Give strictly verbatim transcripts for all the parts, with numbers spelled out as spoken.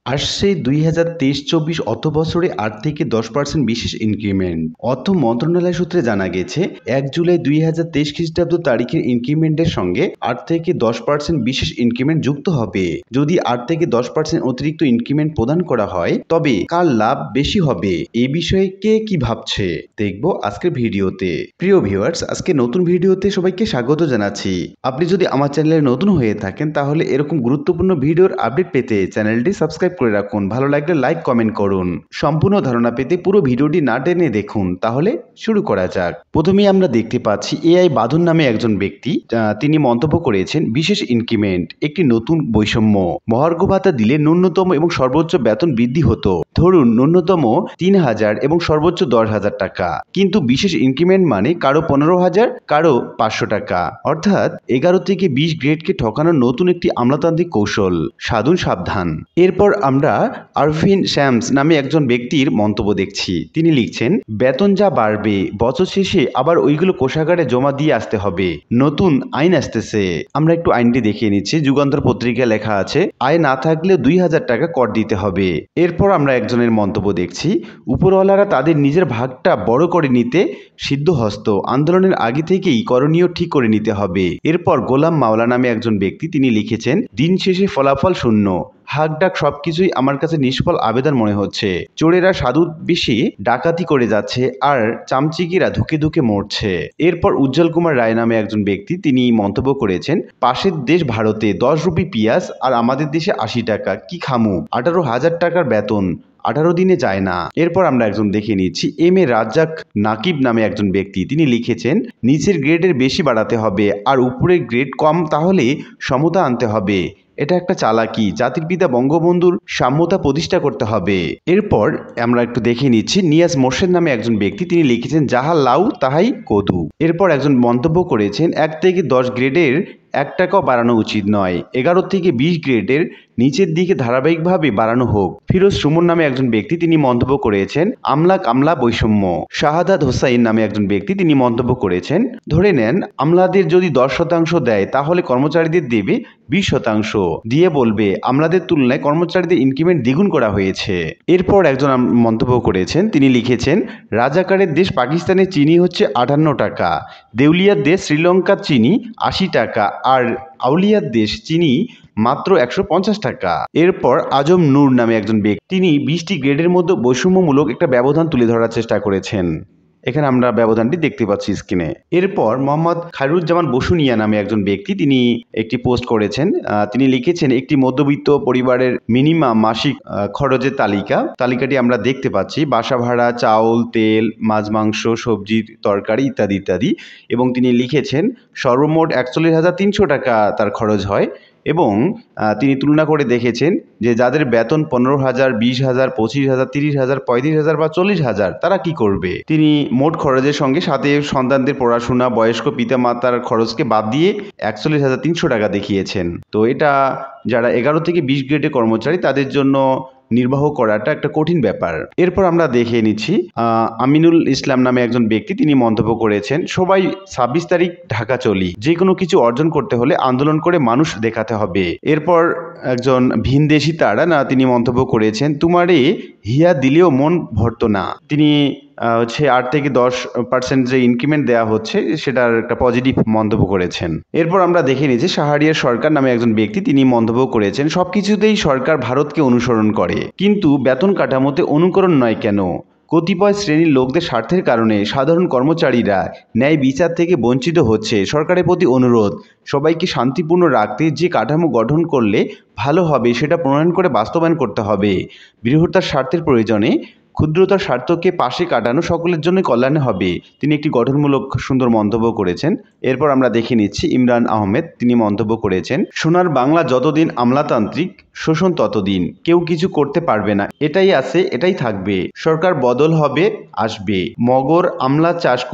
আসছে দুই হাজার তেইশ চব্বিশ অর্থ বছরে আট থেকে দশ পার্সেন্ট বিশেষ ইনক্রিমেন্ট। অর্থ মন্ত্রণালয় সূত্রে জানা গেছে, এক জুলাই দুই হাজার তেইশ খ্রিস্টাব্দ তারিখের ইনক্রিমেন্টের সঙ্গে আট থেকে দশ পার্সেন্ট বিশেষ ইনক্রিমেন্ট যুক্ত হবে। যদি আট থেকে দশ পার্সেন্ট অতিরিক্ত ইনক্রিমেন্ট প্রদান করা হয় তবে কার লাভ বেশি হবে, এ বিষয়ে কে কি ভাবছে দেখব আজকের ভিডিওতে। প্রিয় ভিউয়ার্স, আজকে নতুন ভিডিওতে সবাইকে স্বাগত জানাচ্ছি। আপনি যদি আমার চ্যানেলে নতুন হয়ে থাকেন তাহলে এরকম গুরুত্বপূর্ণ ভিডিওর আপডেট পেতে চ্যানেলটি সাবস্ক্রাইব করে রাখুন। ভালো লাগলে লাইক কমেন্ট করুন। সম্পূর্ণ ধারণা পেতে পুরো ভিডিওটি না টেনে দেখুন। তাহলে শুরু করা যাক। প্রথমেই আমরা দেখতে পাচ্ছি এআই বাঁধন নামে একজন ব্যক্তি, তিনি মন্তব্য করেছেন, বিশেষ ইনক্রিমেন্ট একটি নতুন বৈষম্য। মহার্ঘ ভাতা দিলে ন্যূনতম এবং সর্বোচ্চ বেতন বৃদ্ধি হতো। ধরুন ন্যূনতম তিন হাজার এবং সর্বোচ্চ দশ হাজার টাকা, কিন্তু বিশেষ ইনক্রিমেন্ট মানে কারো পনেরো হাজার, কারো পাঁচশো টাকা, অর্থাৎ এগারো থেকে বিশ গ্রেডকে ঠকানোর নতুন একটি আমলাতান্ত্রিক কৌশল। সাধুন সাবধান। এরপর আমরা আরভিন শ্যামস নামে একজন ব্যক্তির মন্তব্য দেখছি। তিনি লিখছেন, বেতন যা বাড়বে বছর শেষে আবার ওইগুলো কোষাগারে জমা দিয়ে আসতে হবে। নতুন আইন আসতেছে। আমরা একটু আইনটি দেখিয়ে নিচ্ছি। যুগান্তর পত্রিকায় লেখা আছে, আয় না থাকলেও দুই হাজার টাকা কর দিতে হবে। এরপর আমরা একজনের মন্তব্য দেখছি, উপরওয়ালারা তাদের নিজের ভাগটা বড় করে নিতে সিদ্ধহস্ত। আন্দোলনের আগে থেকেই করণীয় ঠিক করে নিতে হবে। এরপর গোলাম মাওলা নামে একজন ব্যক্তি, তিনি লিখেছেন, দিন শেষে ফলাফল শূন্য। হাক ডাক সবকিছুই আমার কাছে নিষ্ফল আবেদন মনে হচ্ছে। চোরেরা সাধু বেশি ডাকাতি করে যাচ্ছে আর চামচিকিরা ধুকে ধুকে মরছে। এরপর উজ্জ্বল কুমার রায় নামে একজন ব্যক্তি, তিনি মন্তব্য করেছেন, পাশের দেশ ভারতে দশ রুপি পিঁয়াজ আর আমাদের দেশে আশি টাকা, কি খামু? আঠারো হাজার টাকার বেতন আঠারো দিনে যায় না। এরপর আমরা একজন দেখে নিচ্ছি, এম এ রাজ্জাক নাকিব নামে একজন ব্যক্তি, তিনি লিখেছেন, নিচের গ্রেডের বেশি বাড়াতে হবে আর উপরের গ্রেড কম, তাহলে সমতা আনতে হবে। এটা একটা চালাকি। জাতির পিতা বঙ্গবন্ধুর সাম্যতা প্রতিষ্ঠা করতে হবে। এরপর আমরা একটু দেখে নিচ্ছি, নিয়াজ মোর্শেদ নামে একজন ব্যক্তি, তিনি লিখেছেন, যাহা লাউ তাহাই কদু। এরপর একজন মন্তব্য করেছেন, এক থেকে দশ গ্রেডের এক টাকাও বাড়ানো উচিত নয়। এগারো থেকে বিশ গ্রেডের নিচের দিকে ধারাবাহিকভাবে বাড়ানো হোক। ফিরোজ সুমন নামে একজন ব্যক্তি, তিনি মন্তব্য করেছেন, আমলা কামলা বৈষম্য। শাহাদাত হোসাইন নামে একজন ব্যক্তি, তিনি মন্তব্য করেছেন, ধরে নেন আমলাদের যদি দশ শতাংশ দেয় তাহলে কর্মচারীদের দেবে বিশ শতাংশ, দিয়ে বলবে আমলাদের তুলনায় কর্মচারীদের ইনক্রিমেন্ট দ্বিগুণ করা হয়েছে। এরপর একজন মন্তব্য করেছেন, তিনি লিখেছেন, রাজাকারের দেশ পাকিস্তানের চিনি হচ্ছে আটান্ন টাকা, দেউলিয়ার দেশ শ্রীলঙ্কার চিনি আশি টাকা, আর আউলিয়ার দেশ চিনি মাত্র একশো পঞ্চাশ টাকা। এরপর আজম নূর নামে একজন ব্যক্তি, তিনি বিশটি গ্রেডের মধ্যে বৈষম্যমূলক একটা ব্যবধান তুলে ধরার চেষ্টা করেছেন। এখানে আমরা ব্যবধানটি দেখতে পাচ্ছি স্ক্রিনে। এরপর মোহাম্মদ খায়রুজ্জামান বসুনিয়া নামে একজন ব্যক্তি, তিনি একটি পোস্ট করেছেন। তিনি লিখেছেন, একটি মধ্যবিত্ত পরিবারের মিনিমাম মাসিক খরচের তালিকা তালিকাটি আমরা দেখতে পাচ্ছি। বাসা ভাড়া, চাউল, তেল, মাছ, মাংস, সবজি, তরকারি ইত্যাদি ইত্যাদি। এবং তিনি লিখেছেন, সর্বমোট একচল্লিশ হাজার তিনশো টাকা তার খরচ হয়। এবং তিনি তুলনা করে দেখেছেন যে যাদের বেতন পনেরো হাজার, বিশ হাজার, পঁচিশ হাজার, তিরিশ হাজার, পঁয়ত্রিশ হাজার বা চল্লিশ হাজার, তারা কি করবে। তিনি মোট খরচের সঙ্গে সাথে সন্তানদের পড়াশোনা, বয়স্ক পিতা মাতার খরচকে বাদ দিয়ে একচল্লিশ হাজার তিনশো টাকা দেখিয়েছেন। তো এটা যারা এগারো থেকে বিশ গ্রেডের কর্মচারী তাদের জন্য নির্বাহ করাটা একটা কঠিন ব্যাপার। এরপর আমরা দেখে নিচ্ছি, আমিনুল ইসলাম নামে একজন ব্যক্তি, তিনি মন্তব্য করেছেন, সবাই ছাব্বিশ তারিখ ঢাকা চলি। যে কোনো কিছু অর্জন করতে হলে আন্দোলন করে মানুষ দেখাতে হবে। এরপর একজন ভিনদেশি তারা না, তিনি মন্তব্য করেছেন, তোমারে হিয়া দিলেও মন ভরতো না। তিনি হচ্ছে আট থেকে দশ পার্সেন্ট যে ইনক্রিমেন্ট দেওয়া হচ্ছে সেটার একটা পজিটিভ মন্তব্য করেছেন। এরপর আমরা দেখে নিয়েছি শাহরিয়ার সরকার নামে একজন ব্যক্তি, তিনি মন্তব্য করেছেন, সবকিছুতেই সরকার ভারতকে অনুসরণ করে, কিন্তু বেতন কাঠামোতে অনুকরণ নয় কেন? কতিপয় শ্রেণীর লোকদের স্বার্থের কারণে সাধারণ কর্মচারীরা ন্যায় বিচার থেকে বঞ্চিত হচ্ছে। সরকারের প্রতি অনুরোধ, সবাইকে শান্তিপূর্ণ রাখতে যে কাঠামো গঠন করলে ভালো হবে সেটা প্রণয়ন করে বাস্তবায়ন করতে হবে। বৃহত্তর স্বার্থের প্রয়োজনে ক্ষুদ্রতার স্বার্থকে পাশে কাটানো সকলের জন্য কল্যাণে হবে। তিনি একটি গঠনমূলক সুন্দর মন্তব্য করেছেন। এরপর আমরা দেখে নিচ্ছি ইমরান আহমেদ, তিনি মন্তব্য করেছেন, সোনার বাংলা যতদিন আমলাতান্ত্রিক শোষণ ততদিন কেউ কিছু করতে পারবে না। এটাই আছে, এটাই থাকবে। সরকার বদল হবে, আসবে। মগর আমলা চাষ করলে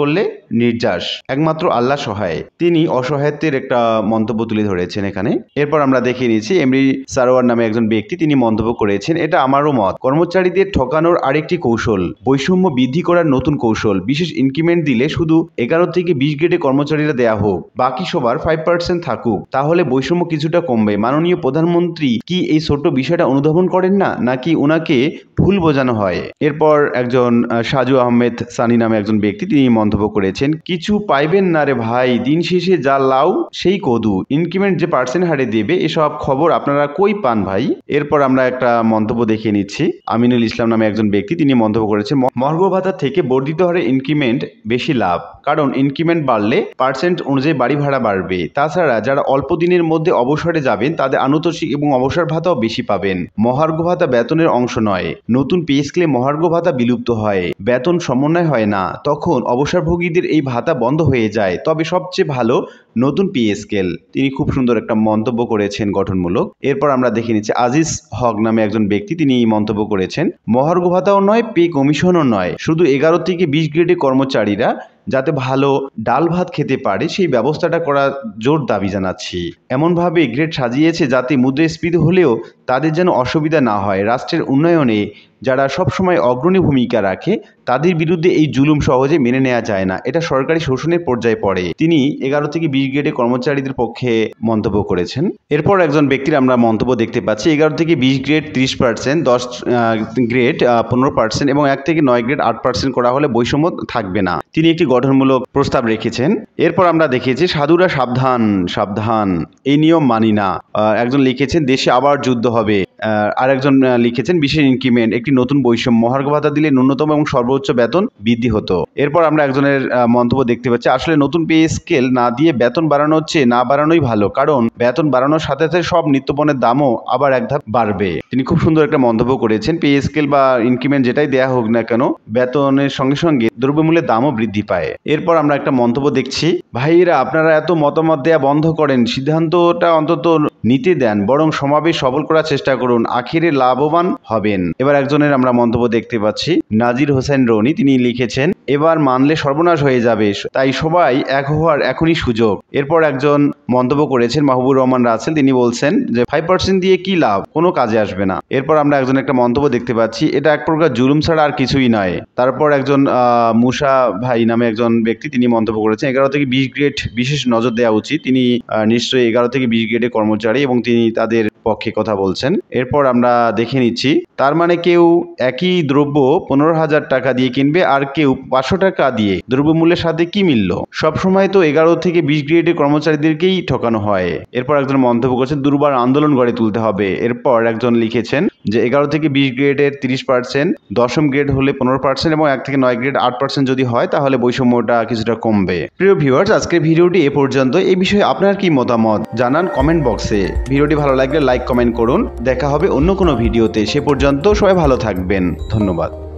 নির্যাস, একমাত্র আল্লাহ সহায়। তিনি অসহায়ত্বের একটা মন্তব্য তুলে ধরেছেন এখানে। এরপর আমরা দেখে নিয়েছি এমরি সারোয়ার নামে একজন ব্যক্তি, তিনি মন্তব্য করেছেন, এটা আমারও মত। কর্মচারীদের ঠকানোর আরেকটি কৌশল, বৈষম্য বৃদ্ধি করার নতুন কৌশল। বিশেষ ইনক্রিমেন্ট দিলে শুধু এগারো থেকে বিশ গ্রেডে কর্মচারীরা দেয়া হোক, বাকি সবার ফাইভ পার্সেন্ট থাকুক, তাহলে বৈষম্য কিছুটা কমবে। মাননীয় প্রধানমন্ত্রী কি এই ছোট্ট বিষয়টা অনুধাবন করেন না, নাকি ওনাকে ভুল বোঝানো হয়? এরপর একজন সাজু আহমেদ সানি নামে একজন ব্যক্তি, তিনি মন্তব্য করেছেন, কিছু পাইবেন না রে ভাই, দিন শেষে যা লাউ সেই কদু, ইনক্রিমেন্ট যে পার্সেন্ট হারে দেবে এসব খবর আপনারা কই পান ভাই? এরপর আমরা একটা মন্তব্য দেখিয়ে নিচ্ছি। আমিনুল ইসলাম নামে একজন ব্যক্তি, তিনি মন্তব্য করেছেন, মহার্ঘ ভাতা থেকে বর্ধিত হারে ইনক্রিমেন্ট বেশি লাভ, কারণ ইনক্রিমেন্ট বাড়লে পার্সেন্ট অনুযায়ী বাড়ি ভাড়া বাড়বে। তাছাড়া যারা অল্প দিনের মধ্যে অবসরে যাবেন তাদের আনুতোষিক এবং অবসর ভাতাও বেশি পাবেন। মহার্ঘ ভাতা বেতনের অংশ নয়। নতুন পে স্কেলে মহার্ঘ ভাতা বিলুপ্ত হয়, বেতন সমন্বয় হয় না, তখন অবসরভোগীদের এই ভাতা বন্ধ হয়ে যায়। তবে সবচেয়ে ভালো নতুন পে স্কেল। তিনি খুব সুন্দর একটা মন্তব্য করেছেন গঠনমূলক। এরপর আমরা দেখে নিচ্ছি আজিজ হক নামে একজন ব্যক্তি, তিনি মন্তব্য করেছেন, মহার্ঘ ভাতাও নয়, পে কমিশনও নয়, শুধু এগারো থেকে বিশ গ্রেডে কর্মচারীরা যাতে ভালো ডাল ভাত খেতে পারে সেই ব্যবস্থাটা করা জোর দাবি জানাচ্ছি। এমনভাবে গ্রেড সাজিয়েছে যাতে মুদ্রাস্ফীতি হলেও তাদের যেন অসুবিধা না হয়। রাষ্ট্রের উন্নয়নে যারা সবসময় অগ্রণী ভূমিকা রাখে তাদের বিরুদ্ধে এই জুলুম সহজে মেনে নেওয়া যায় না, এটা সরকারি শোষণের পর্যায়ে পড়ে। তিনি এগারো থেকে বিশ গ্রেডে কর্মচারীদের পক্ষে মন্তব্য করেছেন। এরপর একজন ব্যক্তির আমরা মন্তব্য দেখতে পাচ্ছি, এগারো থেকে বিশ গ্রেড ত্রিশ পার্সেন্ট, দশ গ্রেড পনেরো পার্সেন্ট এবং এক থেকে নয় গ্রেড আট পার্সেন্ট করা হলে বৈষম্য থাকবে না। তিনি একটি গঠনমূলক প্রস্তাব রেখেছেন। এরপর আমরা দেখেছি সাধুরা সাবধান সাবধান, এই নিয়ম মানি না। একজন লিখেছেন দেশে আবার যুদ্ধ হবে। আরেকজন লিখেছেন বিশেষ ইনক্রিমেন্ট একটি নতুন বৈষম্য, মহার্ঘ ভাতা দিলে ন্যূনতম এবং সর্বোচ্চ বেতন বৃদ্ধি হতো। এরপর আমরা একজনের মন্তব্য দেখতে পাচ্ছি, আসলে নতুন পে স্কেল না দিয়ে বেতন বাড়ানো হচ্ছে, না বাড়ানোই ভালো, কারণ বেতন বাড়ানোর সাথে সাথে সব নিত্যপণ্যের দামও আবার এক ধাপ বাড়বে। তিনি খুব সুন্দর একটা মন্তব্য করেছেন, পে স্কেল বা ইনক্রিমেন্ট যেটাই দেয়া হোক না কেন, বেতনের সঙ্গে সঙ্গে দ্রব্যমূল্যের দামও বৃদ্ধি পায়। এরপর আমরা একটা মন্তব্য দেখছি, ভাইয়েরা আপনারা এত মতামত দেয়া বন্ধ করেন, সিদ্ধান্তটা অন্তত নিতে দেন, বরং সমাবেশ সফল করার চেষ্টা করুন, আখিরে লাভবান হবেন। এবার একজনের আমরা মন্তব্য দেখতে পাচ্ছি, নাজির হোসেন রনি, তিনি লিখেছেন, এবার মানলে সর্বনাশ হয়ে যাবে, তাই সবাই এক হওয়ার এখনই সুযোগ। এরপর একজন মন্তব্য করেছেন মাহবুবুর রহমান রাসেল, তিনি বলছেন যে ফাইভ পার্সেন্ট দিয়ে কি লাভ, কোনো কাজে আসবে না। এরপর আমরা একজন একটা মন্তব্য দেখতে পাচ্ছি, এটা এক প্রকার জুলুম ছাড়া আর কিছুই নয়। তারপর একজন আহ মুসা ভাই নামে একজন ব্যক্তি, তিনি মন্তব্য করেছেন, এগারো থেকে বিশ গ্রেড বিশেষ নজর দেওয়া উচিত। তিনি নিশ্চয়ই এগারো থেকে বিশ গ্রেডে কর্মচারী এবং তিনি তাদের পক্ষে কথা বলছেন। এরপর আমরা দেখে নিচ্ছি, তার মানে কেউ একই দ্রব্য পনেরো হাজার টাকা দিয়ে কিনবে আর কেউ পাঁচশো টাকা দিয়ে, দ্রব্যমূল্যের সাথে কি মিলল? সবসময় তো এগারো থেকে বিশ গ্রেডের কর্মচারীদেরকেই ঠকানো হয়। এরপর একজন মন্তব্য করছেন, দুর্বার আন্দোলন গড়ে তুলতে হবে। এরপর একজন লিখেছেন যে এগারো থেকে বিশ গ্রেডের তিরিশ পার্সেন্ট, দশম গ্রেড হলে পনেরো পার্সেন্ট এবং এক থেকে নয় গ্রেড আট পার্সেন্ট যদি হয় তাহলে বৈষম্যটা কিছুটা কমবে। প্রিয় ভিউয়ার্স, আজকের ভিডিওটি এ পর্যন্ত। এই বিষয়ে আপনার কি মতামত জানান কমেন্ট বক্সে। ভিডিওটি ভালো লাগলে লাইক কমেন্ট করুন। দেখা হবে অন্য কোনো ভিডিওতে। সে পর্যন্ত সবাই ভালো থাকবেন। ধন্যবাদ।